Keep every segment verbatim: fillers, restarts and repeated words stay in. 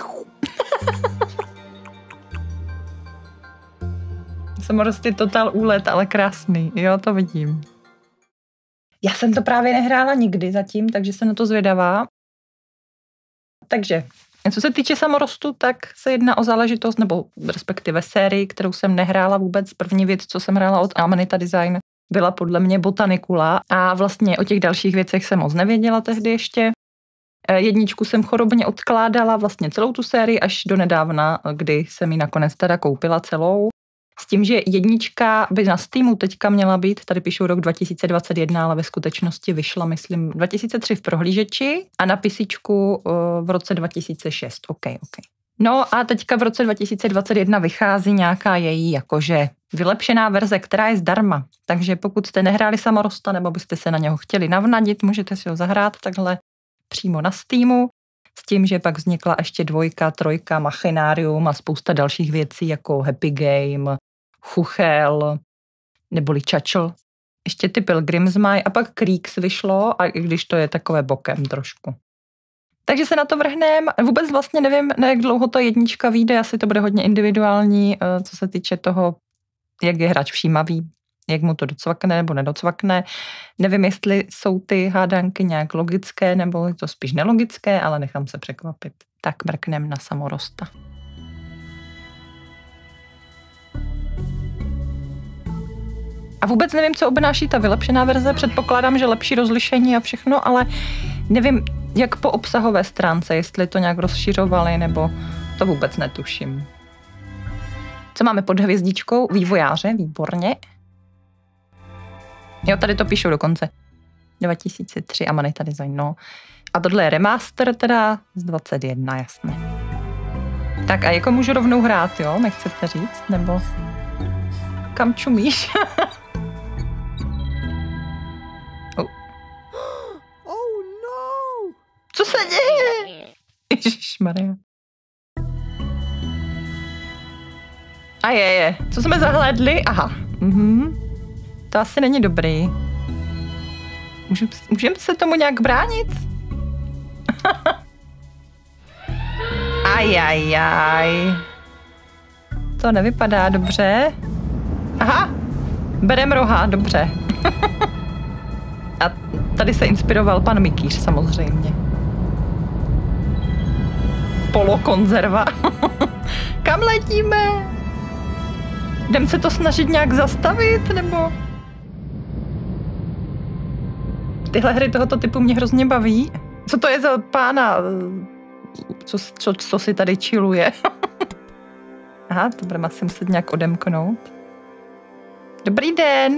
Samorost je totál úlet, ale krásný. Jo, to vidím. Já jsem to právě nehrála nikdy zatím, takže jsem na to zvědavá. Takže, co se týče samorostu, tak se jedná o záležitost, nebo respektive sérii, kterou jsem nehrála vůbec. První věc, co jsem hrála od Amanita Design, byla podle mě Botanicula a vlastně o těch dalších věcech jsem moc nevěděla tehdy ještě. Jedničku jsem chorobně odkládala vlastně celou tu sérii až do nedávna, kdy jsem ji nakonec teda koupila celou. S tím, že jednička by na Steamu teďka měla být, tady píšou rok dva tisíce dvacet jedna, ale ve skutečnosti vyšla, myslím, dva tisíce tři v prohlížeči a na písičku v roce dva tisíce šest. OK, OK. No a teďka v roce dva tisíce dvacet jedna vychází nějaká její jakože vylepšená verze, která je zdarma. Takže pokud jste nehráli Samorosta nebo byste se na něho chtěli navnadit, můžete si ho zahrát takhle přímo na Steamu. S tím, že pak vznikla ještě dvojka, trojka, Machinarium a spousta dalších věcí jako Happy Game, Chuchel, neboli Čačl. Ještě ty Pilgrims mají a pak Creeks vyšlo, a i když to je takové bokem trošku. Takže se na to vrhneme. Vůbec vlastně nevím, na jak dlouho to jednička vyjde, asi to bude hodně individuální, co se týče toho, jak je hráč všímavý, jak mu to docvakne nebo nedocvakne. Nevím, jestli jsou ty hádanky nějak logické, nebo je to spíš nelogické, ale nechám se překvapit. Tak mrknem na Samorosta. A vůbec nevím, co obnáší ta vylepšená verze. Předpokládám, že lepší rozlišení a všechno, ale nevím, jak po obsahové stránce, jestli to nějak rozšiřovali, nebo to vůbec netuším. Co máme pod hvězdičkou? Vývojáře, výborně. Jo, tady to píšou dokonce. dva tisíce tři Amanita Design, no. A tohle je remaster teda z dvacet jedna, jasně. Tak a jako můžu rovnou hrát, jo? Nechcete říct? Nebo kam čumíš? oh. Oh no! Co se děje? Ježišmarja. A je, je. Co jsme zahlédli? Aha. Mhm. To asi není dobrý. Můžeme můžem se tomu nějak bránit? Ajajaj. To nevypadá dobře. Aha, berem roha, dobře. A tady se inspiroval pan Mikýř samozřejmě. Polokonzerva. Kam letíme? Jdem se to snažit nějak zastavit, nebo? Tyhle hry tohoto typu mě hrozně baví. Co to je za pána, co, co, co si tady chilluje? Aha, to budeme asi muset nějak odemknout. Dobrý den.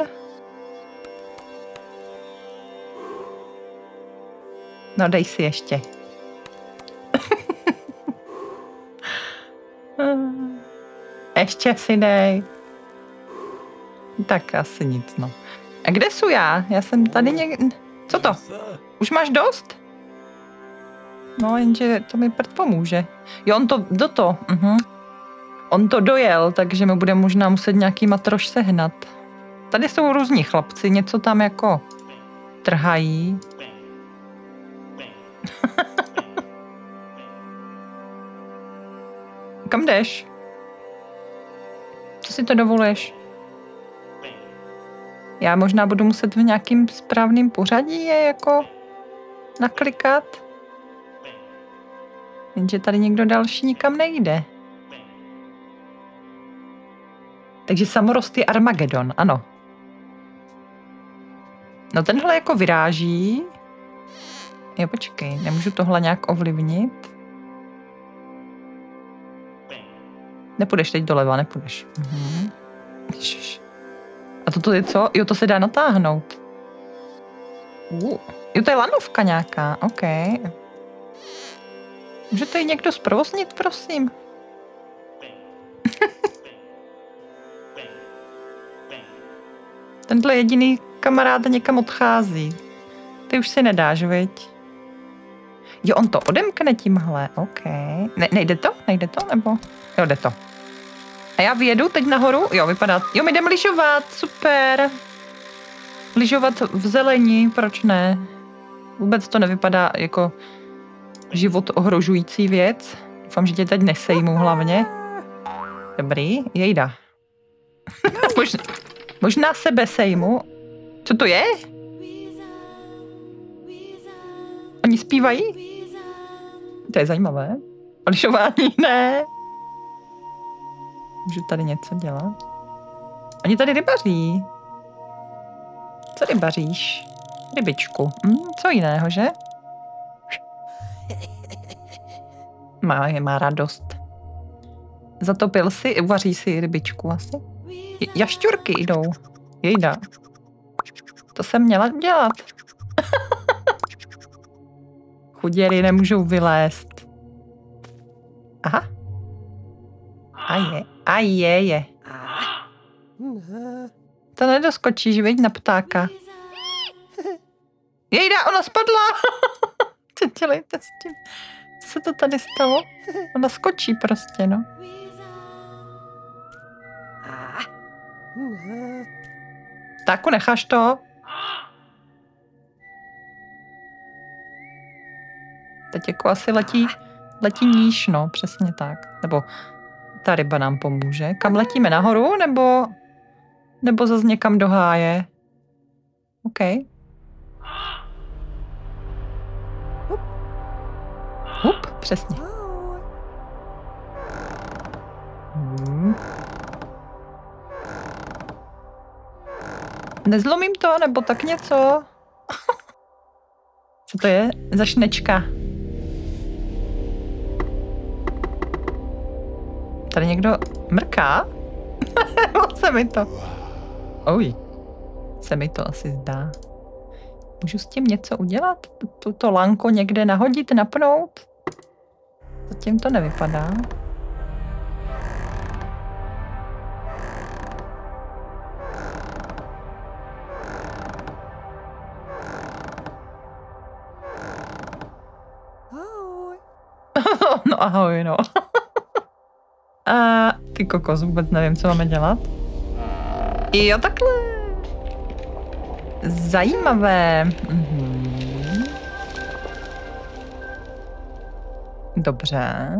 No, dej si ještě. Ještě si dej. Tak asi nic, no. A kde jsou já? Já jsem tady někde... Co to? Už máš dost? No, jenže to mi prd pomůže. Jo, on to, do to. Uh-huh. On to dojel, takže mi bude možná muset nějaký matroš sehnat. Tady jsou různí chlapci, něco tam jako trhají. Kam jdeš? Co si to dovoluješ? Já možná budu muset v nějakým správným pořadí je jako naklikat. Jenže tady někdo další nikam nejde. Takže Samorost je Armagedon, ano. No tenhle jako vyráží. Jo, počkej, nemůžu tohle nějak ovlivnit. Nepůjdeš teď doleva, nepůjdeš. Mhm. Ježiš. A toto je co? Jo, to se dá natáhnout. Uh. Jo, to je lanovka nějaká, OK. Můžete ji někdo zprovoznit, prosím? Tenhle jediný kamarád někam odchází. Ty už si nedáš, viď? Jo, on to odemkne tímhle, OK. Ne, nejde to? Nejde to, nebo? Jo, jde to. A já vyjedu teď nahoru? Jo, vypadá... Jo, my jdeme lyžovat, super. Lyžovat v zelení, proč ne? Vůbec to nevypadá jako život ohrožující věc. Doufám, že tě teď nesejmu hlavně. Dobrý, jejda. možná, možná sebe sejmu. Co to je? Oni zpívají? To je zajímavé. Lišování ne. Můžu tady něco dělat? Oni tady rybaří. Co rybaříš? Rybičku. Hm, co jiného, že? Má, má radost. Zatopil si, uvaří si rybičku asi. Jašťurky jdou. Jejda. To jsem měla dělat. Chuděry nemůžou vylézt. Aha. A je, a je, je. To nedoskočíš, viď, na ptáka. Jejda, ona spadla. Co dělejte s tím? Co se to tady stalo? Ona skočí prostě, no. Ptáku, necháš to? Teď jako asi letí, letí níž, no, přesně tak. Nebo ta ryba nám pomůže. Kam letíme, nahoru, nebo, nebo zase někam do háje? OK. Hup, přesně. Hmm. Nezlomím to, nebo tak něco? Co to je za šnečka? Tady někdo mrká? Se mi to. Oj. Se mi to asi zdá. Můžu s tím něco udělat? Tuto lanko někde nahodit, napnout? Zatím to nevypadá. No ahoj, no. A ty kokos, vůbec nevím, co máme dělat. Jo, takhle. Zajímavé. Mhm. Dobře.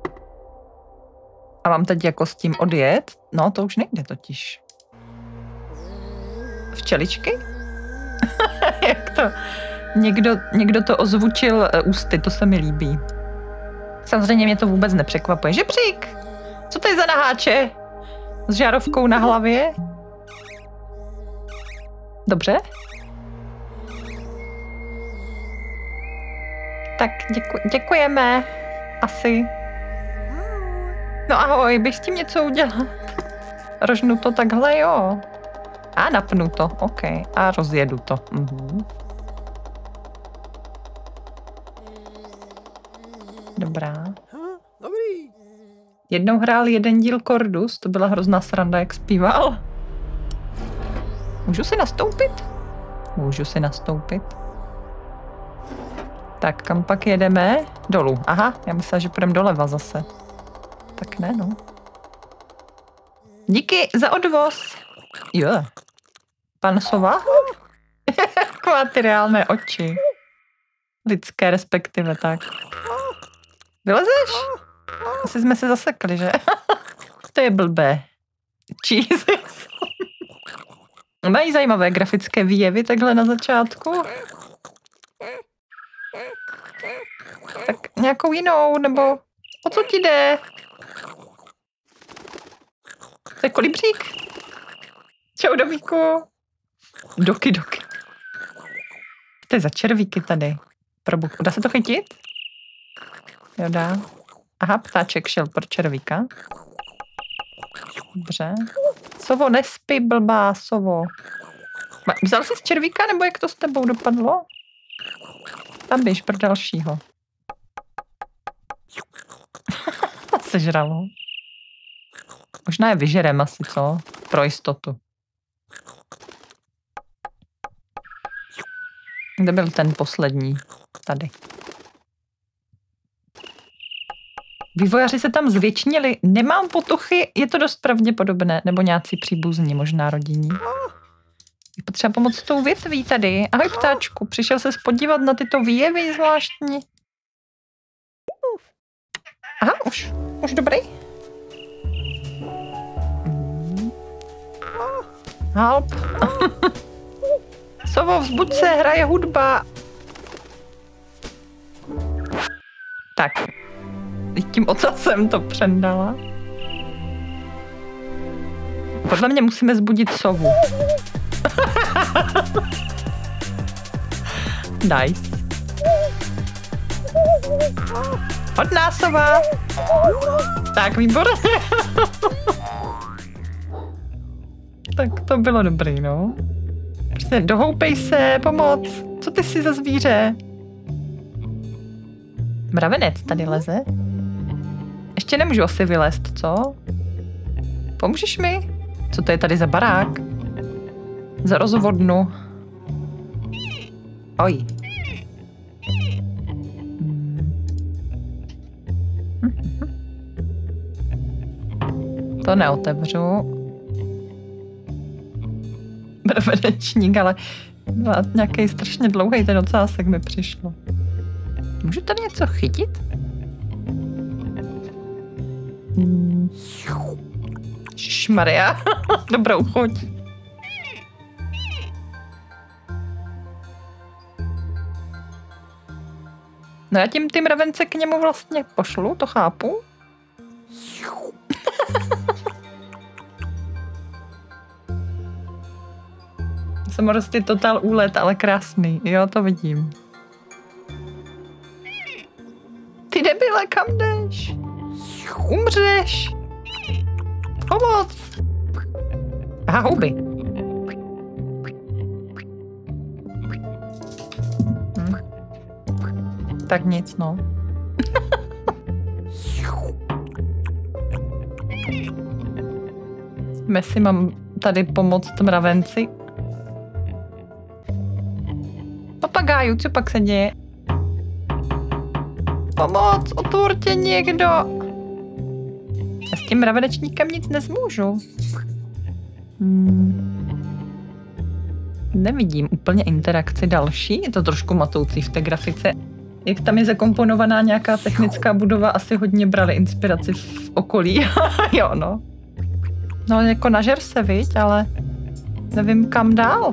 A mám teď jako s tím odjet? No, to už nejde totiž. Včeličky? Jak to? Někdo, někdo to ozvučil ústy, to se mi líbí. Samozřejmě mě to vůbec nepřekvapuje. Žebřík! Co to je za naháče? S žárovkou na hlavě? Dobře. Tak děku, děkujeme. Asi. No ahoj, bych s tím něco udělat. Rožnu to takhle, jo. A napnu to, OK. A rozjedu to. Mhm. Dobrá. Dobrý. Jednou hrál jeden díl Kordus, to byla hrozná sranda, jak zpíval. Můžu si nastoupit? Můžu si nastoupit. Tak, kam pak jedeme? Dolů. Aha, já myslela, že půjdeme doleva zase. Tak ne, no. Díky za odvoz. Jo. Pan sova? Taková ty reálné oči. Lidské respektive, tak. Vylezeš? Asi jsme se zasekli, že? To je blbé. Jesus. Mají zajímavé grafické výjevy takhle na začátku. Tak nějakou jinou, nebo o co ti jde? To je kolibřík? Čau, Domíku. Doky, doky. To je za červíky tady. Probuch. Dá se to chytit? Jo, dá. Aha, ptáček šel pro červíka. Dobře. Sovo, nespí, blbá, sovo. Vzal jsi z červíka, nebo jak to s tebou dopadlo? Tam běž pro dalšího. Sežralo. Možná je vyžerem asi, co? Pro jistotu. Kde byl ten poslední? Tady. Vývojáři se tam zvětšnili. Nemám potuchy, je to dost pravděpodobné. Nebo nějací příbuzní, možná rodinní. Je potřeba pomoct s tou větví tady. Ahoj, ptáčku, přišel se podívat na tyto výjevy zvláštní. Aha. už, už dobrý? Help. Sovo, vzbuď se, hraje hudba. Tak. Tím ocasem to přendala. Podle mě musíme zbudit sovu. Nice. Pojď nás, sova. Tak, výborně. Tak to bylo dobrý, no. Prostě dohoupej se, pomoc. Co ty jsi za zvíře? Mravenec tady leze. Ještě nemůžu asi vylézt, co? Pomůžeš mi? Co to je tady za barák? Za rozvodnu. Oj. To neotevřu. Mravenečník, ale nějaký strašně dlouhý ten ocásek mi přišlo. Můžu tady něco chytit? Hmm. Šmaria. Dobrou chuť. No já tím ty mravence k němu vlastně pošlu, to chápu. Samorostý totál úlet, ale krásný. Jo, to vidím. Ty debile, kam jdeš? Umřeš. Pomoc. Aha, houby. Hm. Tak nic, no. Messi, mám tady pomoct mravenci. Papagáju, co pak se děje? Pomoc, otvorte někdo. Já s tím mravenečníkem nic nezmůžu. Hmm. Nevidím úplně interakci další. Je to trošku matoucí v té grafice. Jak tam je zakomponovaná nějaká technická budova, asi hodně brali inspiraci v okolí. Jo, no. No, jako nažer se, viď, ale nevím, kam dál.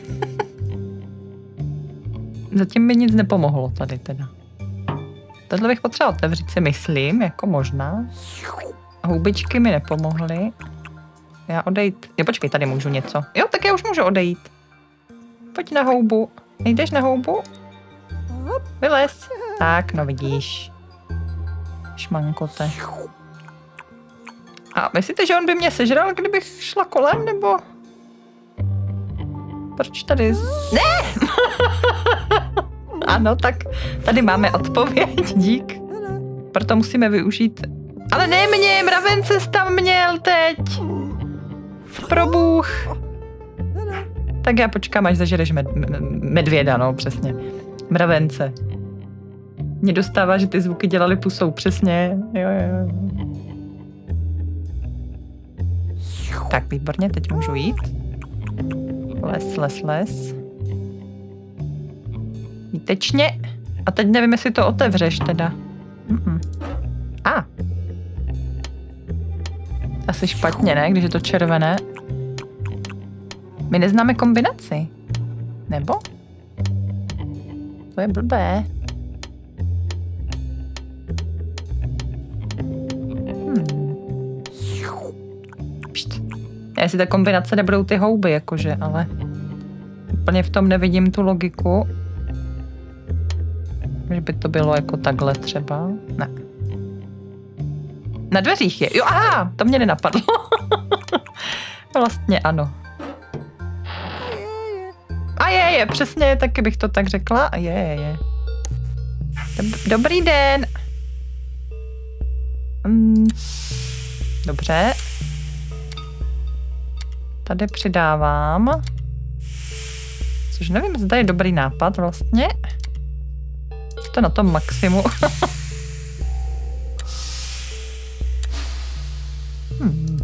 Zatím mi nic nepomohlo tady teda. Tohle bych potřeboval otevřít, si myslím, jako možná. Houbičky mi nepomohly. Já odejít. Jo, počkej, tady můžu něco. Jo, tak já už můžu odejít. Pojď na houbu. Nejdeš na houbu? Vylez. Tak, no vidíš. Šmankote. A myslíte, že on by mě sežral, kdybych šla kolem, nebo? Proč tady... Z... Ne! Ano, tak tady máme odpověď, dík. Proto musíme využít... Ale ne mě, mravence jsi tam měl teď. Probůh. Tak já počkám, až zažereš med, medvěda, no, přesně. Mravence. Mě dostává, že ty zvuky dělali pusou, přesně. Jo, jo, jo. Tak, výborně, teď můžu jít. Les, les, les. Výtečně. A teď nevím, jestli to otevřeš teda. Mm-mm. A. Asi špatně, ne? Když je to červené. My neznáme kombinaci. Nebo? To je blbé. Hmm. Pšt. Jestli ta kombinace nebudou ty houby, jakože, ale úplně v tom nevidím tu logiku. Že by to bylo jako takhle třeba. Ne. Na dveřích je. Jo, aha, to mě nenapadlo. Vlastně ano. A je, je, přesně, taky bych to tak řekla. A je, je. Dob- dobrý den. Mm. Dobře. Tady přidávám. Což nevím, zda je dobrý nápad vlastně. To na tom maximu. hmm.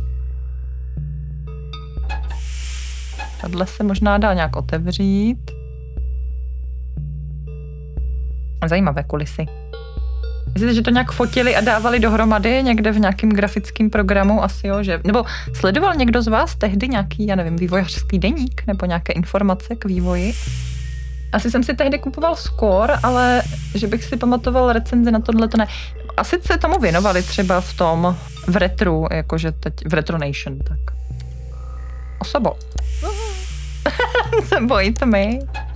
Tohle se možná dá nějak otevřít. Zajímavé kulisy. Myslíte, že to nějak fotili a dávali dohromady někde v nějakém grafickém programu? Asi jo, že... Nebo sledoval někdo z vás tehdy nějaký, já nevím, vývojářský deník nebo nějaké informace k vývoji? Asi jsem si tehdy kupoval Score, ale že bych si pamatoval recenzi na tohle, to ne. Asi se tomu věnovali třeba v tom, v retru, jakože teď, v Retro Nation, tak. Osobo. Se bojíte mi?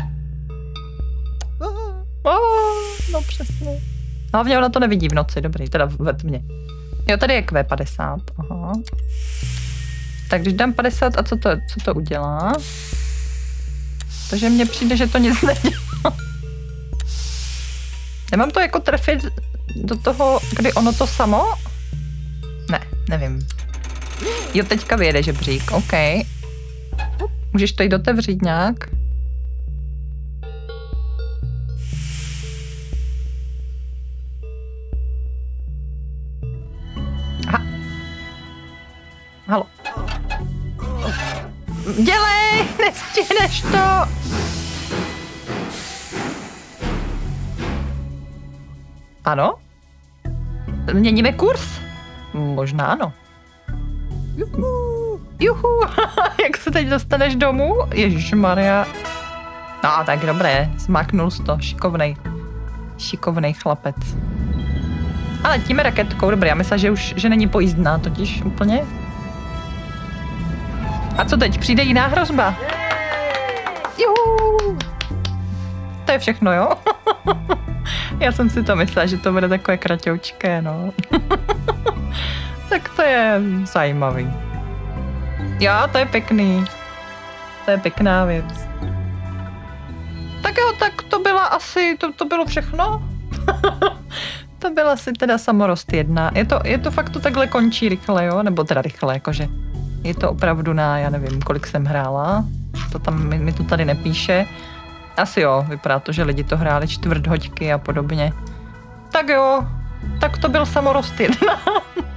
Oh, no přesně. Hlavně ona to nevidí v noci, dobrý, teda ve tmě. Jo, tady je Q padesát, aha. Tak když dám padesát, a co to, co to udělá? Takže mně přijde, že to nic nedělá. Nemám to jako trefit do toho, kdy ono to samo? Ne, nevím. Jo, teďka vyjede žebřík, OK. Můžeš to jít otevřít nějak? Aha. Halo. Dělej, nestihneš to. Ano? Měníme kurz? Možná ano. Juhu. Juhu, jak se teď dostaneš domů? Ježišmarja. No, tak dobré, zmáknul jsi to, šikovnej. Šikovnej chlapec. Ale letíme raketkou, dobré, já myslím, že už, že není pojízdná totiž úplně. A co teď, přijde jiná hrozba? Juhu. To je všechno, jo? Já jsem si to myslela, že to bude takové kratoučké, no. Tak to je zajímavý. Jo, to je pěkný. To je pěkná věc. Tak jo, tak to byla asi, to, to bylo všechno. To byla asi teda samorost jedna. Je to, je to fakt to takhle končí rychle, jo? Nebo teda rychle, jakože je to opravdu na, já nevím, kolik jsem hrála. To tam mi, mi to tady nepíše. Asi jo, vypadá to, že lidi to hráli čtvrt hoďky a podobně. Tak jo, tak to byl samorost jedna.